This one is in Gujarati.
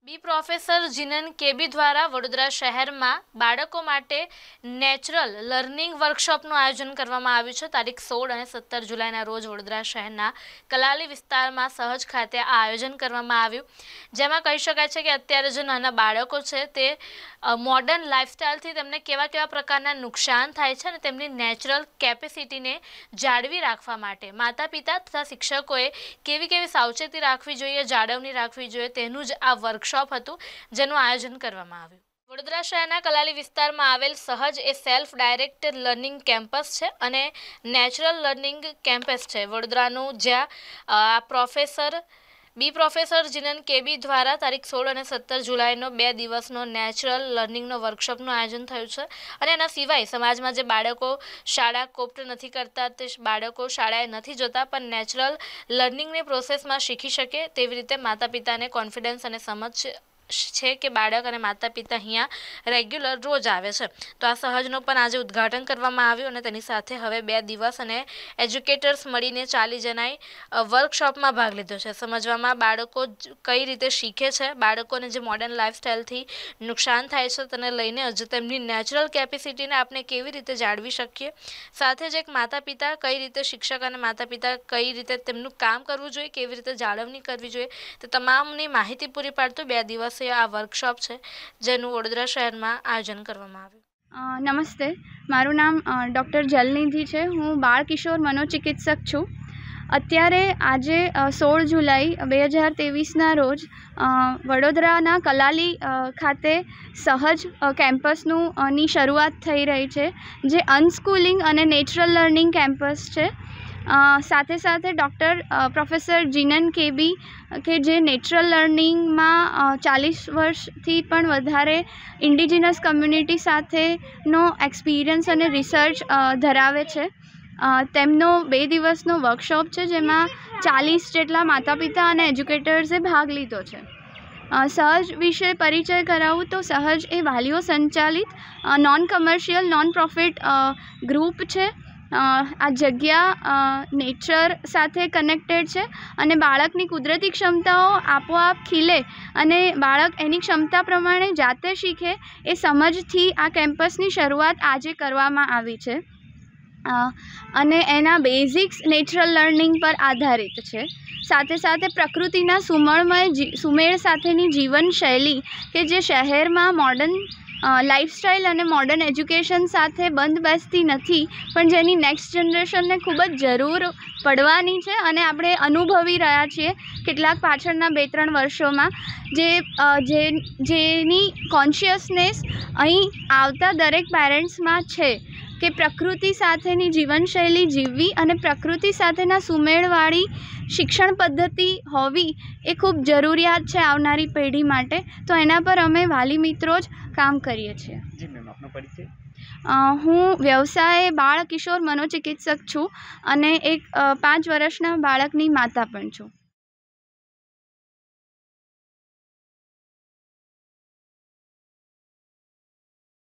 બી પ્રોફેસર જીનન કેબી દ્વારા વડોદરા શહેરમાં બાળકો માટે નેચરલ લર્નિંગ વર્કશોપનું આયોજન કરવામાં આવ્યું છે। તારીખ 16 અને 17 જુલાઈના રોજ વડોદરા શહેરના કલાલી વિસ્તારમાં સહજ ખાતે આ આયોજન કરવામાં આવ્યું, જેમાં કહી શકાય છે કે અત્યારે જે નાના બાળકો છે તે મોડર્ન લાઇફસ્ટાઇલથી તેમને કેવા કેવા પ્રકારના નુકસાન થાય છે અને તેમની નેચરલ કેપેસિટીને જાળવી રાખવા માટે માતા પિતા તથા શિક્ષકોએ કેવી સાવચેતી રાખવી જોઈએ, જાળવણી રાખવી જોઈએ, તેનું જ આ વર્કશોપ હતું જેનું આયોજન કરવામાં આવ્યું। વડોદરા શહેરના કલાલી વિસ્તારમાં આવેલ સહજ એ સેલ્ફ ડાયરેક્ટેડ લર્નિંગ કેમ્પસ છે અને નેચરલ લર્નિંગ કેમ્પસ છે વડોદરાનું, જ્યાં બી પ્રોફેસર જીનન કેબી દ્વારા તારીખ 16 અને 17 જુલાઈનો 2 દિવસનો નેચરલ લર્નિંગનો વર્કશોપનું આયોજન થયું છે। અને એના સિવાય સમાજમાં જે બાળકો શાળા કોપ્ટ નથી કરતા, તે બાળકો શાળાએ નથી જતા પણ નેચરલ લર્નિંગની પ્રોસેસમાં શીખી શકે તેવી રીતે માતા પિતાને કોન્ફિડન્સ અને સમજ છે કે બાળક અને માતા પિતા અહીંયા રેગ્યુલર રોજ આવે છે। તો આ સહજનો પણ આજે ઉદ્ઘાટન કરવામાં આવ્યું અને તેની સાથે હવે 2 દિવસ અને એજ્યુકેટર્સ મળીને 40 જણાએ વર્કશોપમાં ભાગ લીધો છે। સમજવામાં બાળકો કઈ રીતે શીખે છે, બાળકોને જે મોડર્ન લાઇફસ્ટાઇલથી નુકસાન થાય છે તેને લઈને હજુ તેમની નેચરલ કેપેસિટીને આપણે કેવી રીતે જાળવી શકીએ, સાથે જ એક માતા પિતા કઈ રીતે, શિક્ષક અને માતા પિતા કઈ રીતે તેમનું કામ કરવું જોઈએ, કેવી રીતે જાળવણી કરવી જોઈએ, તે તમામની માહિતી પૂરી પાડતું 2 દિવસ આ વર્કશોપ છે જેનું વડોદરા શહેરમાં આયોજન કરવામાં આવ્યું। નમસ્તે, મારું નામ ડૉક્ટર જલનિધિ છે। હું બાળ કિશોર મનોચિકિત્સક છું। અત્યારે આજે 16 જુલાઈ 2023ના રોજ વડોદરાના કલાલી ખાતે સહજ કેમ્પસની શરૂઆત થઈ રહી છે, જે અનસ્કૂલિંગ અને નેચરલ લર્નિંગ કેમ્પસ છે। સાથે સાથે ડૉક્ટર પ્રોફેસર જીનન કેબી કે જે નેચરલ લર્નિંગમાં 40 વર્ષથી પણ વધારે ઇન્ડિજિનસ કમ્યુનિટી સાથેનો એક્સપિરિયન્સ અને રિસર્ચ ધરાવે છે। તેમનો 2 દિવસનો વર્કશોપ છે, જેમાં 40 જેટલા માતા પિતા અને એજ્યુકેટર્સે ભાગ લીધો છે। સહજ વિશે પરિચય કરાવું તો સહજ એ વાલીઓ સંચાલિત non commercial non profit group છે। આ જગ્યા નેચર સાથે કનેક્ટેડ છે અને બાળકની કુદરતી ક્ષમતાઓ આપોઆપ ખીલે અને બાળક એની ક્ષમતા પ્રમાણે જાતે શીખે એ સમજથી આ કેમ્પસની શરૂઆત આજે કરવામાં આવી છે અને એના બેઝિક્સ નેચરલ લર્નિંગ પર આધારિત છે। સાથે સાથે પ્રકૃતિના સુમેળ સાથેની જીવનશૈલી કે જે શહેરમાં મોડર્ન લાઇફસ્ટાઇલ અને મોડર્ન એજ્યુકેશન સાથે બંધ બેસતી નથી, પણ જેની નેક્સ્ટ જનરેશનને ખૂબ જ જરૂર પડવાની છે અને આપણે અનુભવી રહ્યા છીએ કેટલાક પાછળના 2-3 વર્ષોમાં જેની કોન્શિયસનેસ અહીં આવતા દરેક પેરેન્ટ્સમાં છે કે પ્રકૃતિ સાથેની જીવનશૈલી જીવવી અને પ્રકૃતિ સાથેના સુમેળવાળી શિક્ષણ પદ્ધતિ હોવી એ ખૂબ જરૂરિયાત છે આવનારી પેઢી માટે। તો એના પર અમે વાલી મિત્રો જ કામ કરીએ છીએ। જી મેમ, આપનો પરિચય? હું વ્યવસાય બાળ કિશોર મનોચિકિત્સક છું અને એક 5 વર્ષના બાળકની માતા પણ છું।